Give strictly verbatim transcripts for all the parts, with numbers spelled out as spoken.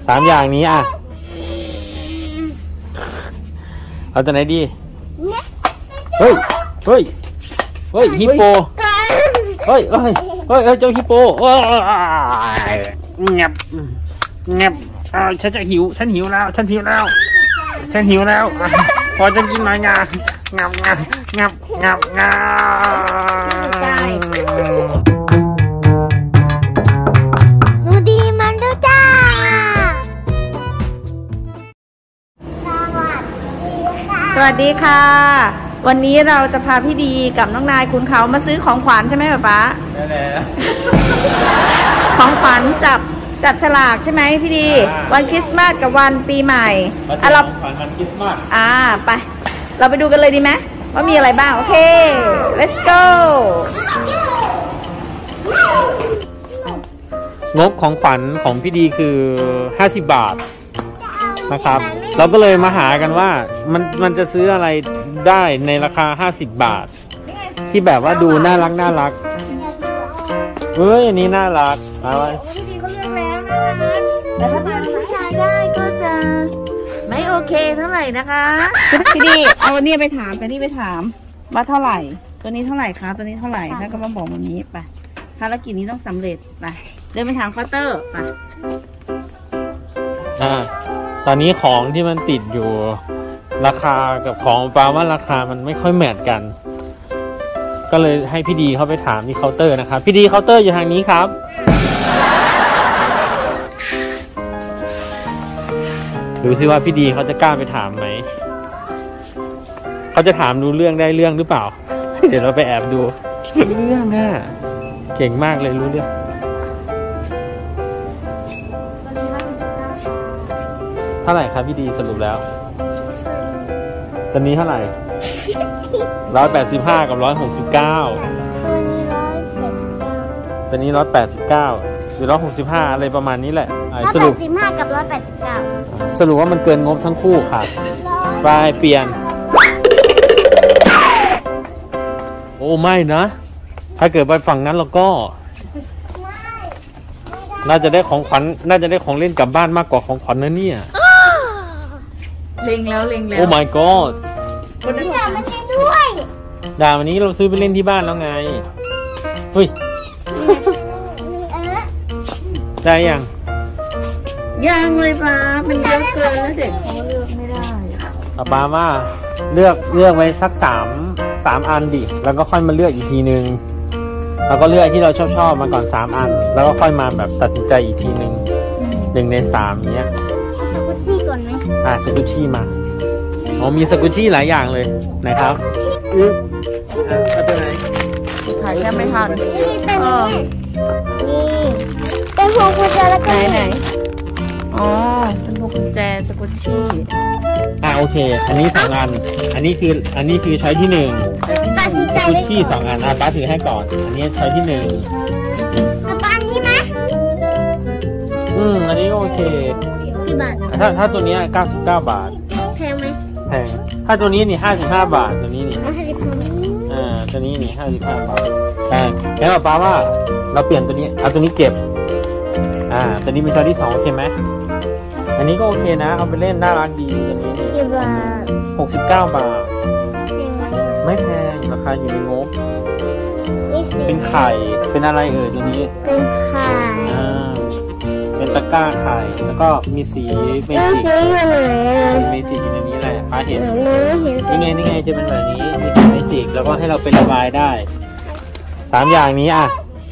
สามอย่างนี้อ่ะเอาตัวไหนดีเฮ้ยเฮ้ยเฮ้ยฮิปโปเฮ้ยเฮ้ยเฮ้ยเจ้าฮิปโปว้ายเงียบเงียบฉันจะหิวฉันหิวแล้วฉันหิวแล้วฉันหิวแล้วพอจะกินหน่อยงางับงับงับงับงับหนูดีมันดูจ้าสวัสดีค่ะวันนี้เราจะพาพี่ดีกับน้องนายคุณเขามาซื้อของขวัญใช่ไหมป๊าป๊าได้แล้วของขวัญจับจับฉลากใช่ไหมพี่ดีวันคริสต์มาสกับวันปีใหม่อ่ะเราของขวัญวันคริสต์มาสอ่าไปเราไปดูกันเลยดีไหมว่ามีอะไรบ้างโอเค let's go งบของขวัญของพี่ดีคือห้าสิบบาทนะครับเราก็เลยมาหากันว่ามันมันจะซื้ออะไรได้ในราคาห้าสิบบาทที่แบบว่าดูน่ารักน่ารักเฮ้ยอันนี้น่ารักอะไรพี่ดีเขาเลือกแล้วนะคะแต่ถ้าเป็นผู้ชายได้ก็จะไม่โอเคเท่าไหร่นะคะพี่ดีเอาอันนี้ไปถามแต่นี่ไปถามว่าเท่าไหร่ตัวนี้เท่าไหร่คะตัวนี้เท่าไหร่แล้วก็มาบอกแบบนี้ไปภารกิจนี้ต้องสำเร็จไปเดินไปถามเคาน์เตอร์ไปอ่าตอนนี้ของที่มันติดอยู่ราคากับของปาว่าราคามันไม่ค่อยแมทกันก็เลยให้พี่ดีเข้าไปถามที่เคาน์เตอร์นะครับพี่ดีเคาน์เตอร์อยู่ทางนี้ครับดูซิว่าพี่ดีเขาจะกล้าไปถามไหมเขาจะถามรู้เรื่องได้เรื่องหรือเปล่า เดี๋ยวเราไปแอบดูรู้เรื่องน่ะเก่งมากเลยรู้เรื่องเท่าไหร่ครับพี่ดีสรุปแล้วตอนนี้เท่าไหร่ร้อยแปดสิบห้ากับร้อยหกสิบเก้าตอนนี้ร้อยแปดสิบเก้าหรือร้อยหกสิบห้าอะไรประมาณนี้แหละสรุปสิบห้ากับร้อยแปดสิบเก้าสรุปว่ามันเกินงบทั้งคู่ค่ะไปเปลี่ยนโอ้ไม่นะถ้าเกิดไปฝั่งนั้นเราก็น่าจะได้ของขวัญน่าจะได้ของเล่นกลับบ้านมากกว่าของขวัญนะเนี่ยเล็งแล้วเล็งแล้วโอ้ my god ด่ามันด้วยด่าวันนี้เราซื้อไปเล่นที่บ้านแล้วไงเฮ้ยได้ยังยังเลยป้ามันเยอะเกินแล้วเด็กเขาเลือกไม่ได้ป้าว่าเลือกเลือกไว้สักสามสามอันดิแล้วก็ค่อยมาเลือกอีกทีนึงแล้วก็เลือกที่เราชอบชอบมาก่อนสามอันแล้วก็ค่อยมาแบบตัดสินใจอีกทีนึงหนึ่งในสามเนี้ยสกุชชี่ก่อนไหมอ่าสกุชชี่มาอ๋อมีสกุชชี่หลายอย่างเลยนะครับอืออ่าเอาตัวไหนถ่ายแค่ไม่ทันนี่เป็นนี่เป็นพวงกุญแจแล้วก็ไหนไหนอ๋อเป็นพวงกุญแจสกุชชี่อ่าโอเคอันนี้สองอันอันนี้คืออันนี้คือใช้ที่หนึ่งสกุชชี่สองอันอ่ะป้าถือให้ก่อนอันนี้ใช้ที่หนึ่งป้าอันนี้ไหมอืมอันนี้ก็โอเคกี่บาทถ้าถ้าตัวนี้เก้าสิบเก้าบาทแพงไหมแพงถ้าตัวนี้นี่ห้าสิบห้าบาทตัวนี้นี่อ่าตัวนี้นี่ห้าสิบห้าบาทแพงแล้วป้าว่าเราเปลี่ยนตัวนี้เอาตัวนี้เก็บอ่าตัวนี้เป็นช้อยที่สองโอเคไหมอันนี้ก็โอเคนะเอาไปเล่นน่ารักดีตัวนี้นี่กี่บาทหกสิบเก้าบาทไม่แพงราคาอยู่ในงบเป็นไข่เป็นอะไรเอ่ยตัวนี้เป็นไข่อ่าเป็นตะกร้าไข่แล้วก็มีสีเมจิกเมจิกอยู่ในนี้แหละป้าเห็นนี่ไงนี่ไงจะเป็นแบบนี้มีสีเมจิกแล้วก็ให้เราไประบายได้สามอย่างนี้อ่ะ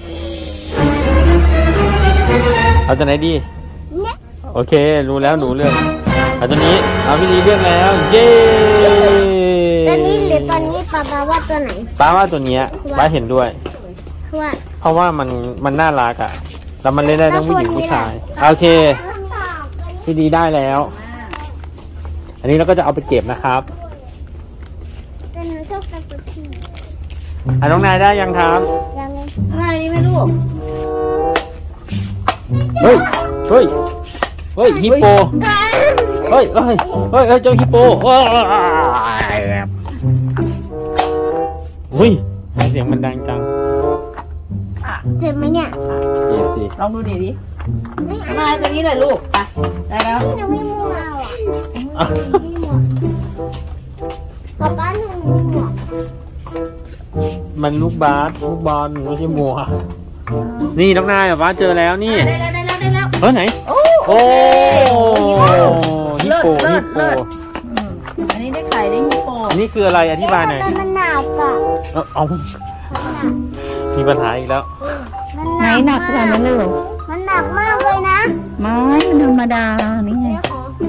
เอาตัวไหนดีโอเครู้แล้วหนูเลือกเอาตัวนี้เอาพี่ดีเลือกแล้วเย้ตัวนี้หรือตัวนี้ป้าป้าว่าตัวไหนป้าว่าตัวนี้ป้าเห็นด้วยเพราะว่ามันมันน่ารักอ่ะแล้วมันเล่นได้ทั้งผู้หญิงผู้ชายโอเคพี่ดีได้แล้วอันนี้เราก็จะเอาไปเก็บนะครับแต่หนูชอบสกุชชี่อ่ะน้องนายได้ยังครับยังนายนี่ไม่รู้เฮ้ยเฮ้ยเฮ้ยฮิปโปเฮ้ยเฮ้ยเฮ้ยเจ้าฮิปโปเฮ้ยเสียงมันดังจังเจ็บไหมเนี่ยเจ็บสิลองดูดิดิมาตัวนี้เลยลูกไปได้แล้วหนูไม่มัวอ่ะป๊าป๊าหนูไม่มัวมันลูกบาสลูกบอลไม่ใช่มัวนี่น้องนายแบบว่าเจอแล้วนี่ได้แล้วได้แล้วได้แล้วเออไหนโอ้โอ้ฮิปโปฮิปโปอันนี้ได้ไข่ได้ฮิปโปอันนี้คืออะไรอธิบายหน่อยมันหนักอ่ะเออเอามีปัญหาอีกแล้วไหนหนักขนาดนั้นเลยเหรอมันหนักมากเลยนะไม่มันธรรมดานี่ไง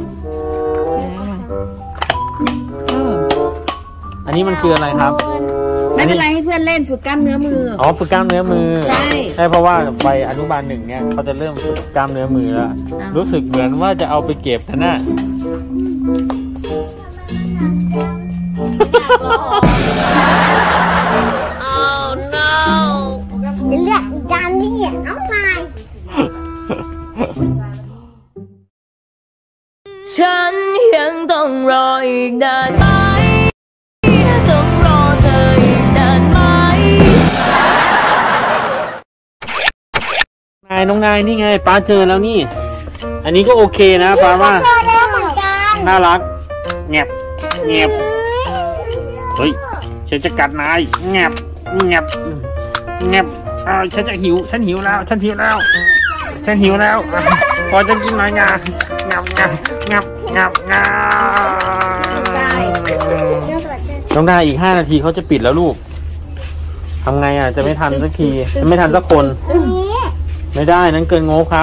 อันนี้มันคืออะไรครับไม่เป็นไรให้เพื่อนเล่นฝึกกล้ามเนื้อมืออ๋อฝึกกล้ามเนื้อมือใช่ใช่เพราะว่าไปอนุบาลหนึ่งเนี่ยเขาจะเริ่มฝึกกล้ามเนื้อมือแล้วรู้สึกเหมือนว่าจะเอาไปเก็บนะน่ะเดี๋ยวเรียกอีกจานนี่เนี่ยน้องนายฉันยังต้องรออีกนานไหมต้องรอเธออีกนานไหมนายน้องนายนี่ไงป้าเจอแล้วนี่ อันนี้ก็โอเคนะป้าว่าเจอแล้วเหมือนกันน่ารักเงียบเงียบเฮ้ยฉันจะกัดนายเงียบเงียบเงียบอ้าวฉันจะหิวฉันหิวแล้วฉันหิวแล้วฉันหิวแล้วอ่ะพอจะกินหน่อยงางับงับงับงับงับต้องได้อีกห้านาทีเขาจะปิดแล้วลูกทำไงอ่ะจะไม่ทันสักทีจะไม่ทันสักคนอันนี้ไม่ได้นั้นเกินงบครับ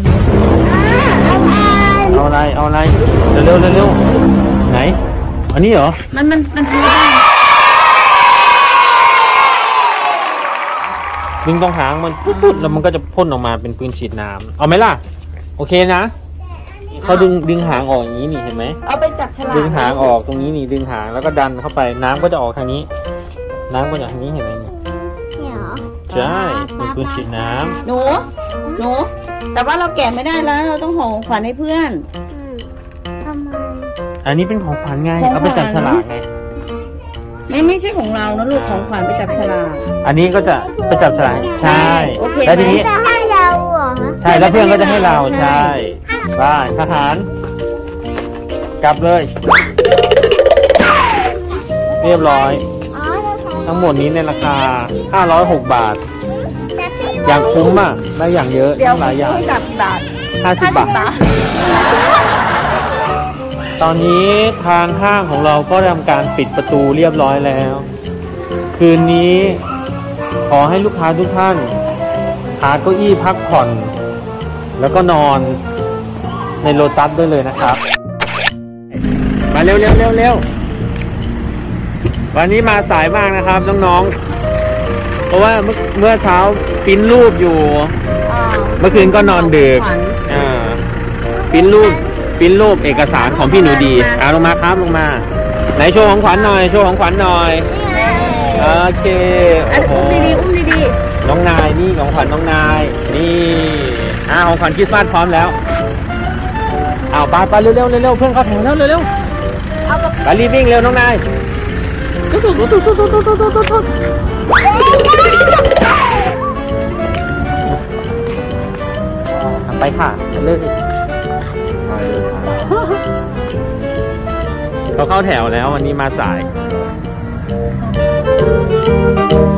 อ่าเอาอันเอาอะไรเอาอะไรเร็วเร็วเร็วไหนอันนี้เหรอมันมันมันทำได้ดึงตรงหางมันปุ๊บแล้วมันก็จะพ่นออกมาเป็นปืนฉีดน้ำเอาไหมล่ะโอเคนะเขาดึงดึงหางออกอย่างนี้นี่เห็นไหมเอาไปจับฉลากดึงหางออกตรงนี้นี่ดึงหางแล้วก็ดันเข้าไปน้ำก็จะออกทางนี้ น้ำก็จากทางนี้เห็นไหมนี่เนี่ยเหรอใช่เป็นปืนฉีดน้ำหนูหนูแต่ว่าเราแกะไม่ได้แล้วเราต้องห่อของขวัญให้เพื่อนอืมทำไมอันนี้เป็นของขวัญไงของขวัญเอาไปจับฉลากไงไม่ไม่ใช่ของเรานะลูกของขวัญไปจับฉลากอันนี้ก็จะไปจับฉลากใช่โอเคแล้วทีนี้จะให้เราเหรอใช่แล้วเพื่อนก็จะให้เราใช่บ้านทหาร กลับเลย เรียบร้อยอ๋อเราใช้ทั้งหมดนี้ในราคาห้าร้อยหกบาทแต่พี่อย่างคุ้มอ่ะได้อย่างเยอะเดี๋ยวหลายอย่างให้จับดาดห้าสิบบาท ตอนนี้ทางห้างของเราก็ทำการปิดประตูเรียบร้อยแล้ว คืนนี้ขอให้ลูกค้าทุกท่านหาเก้าอี้พักผ่อน แล้วก็นอนในโลตัสได้เลยนะครับ มาเร็วเร็วเร็วเร็ววันนี้มาสายมากนะครับน้องๆเพราะว่าเมื่อเมื่อเช้าปริ้นรูปอยู่ เมื่อคืนก็นอนดึกอ่าปริ้นรูปปริ้นรูปเอกสารของพี่หนูดีอ่าลงมาครับลงมาไหนโชว์ของขวัญหน่อยโชว์ของขวัญหน่อยโอเคอันโอ้โหอุ้มดีๆอุ้มดีน้องนายนี่ของขวัญน้องนายนี่อ่าของขวัญคริสต์มาสพร้อมแล้วอ้าวไปไปเร็วเร็วเร็วเพื่อนเขาแถวแล้วเร็วเร็วไปรีบวิ่งเร็วน้องนายไปค่ะเลิกเขาเข้าแถวแล้ววันนี้มาสายๆ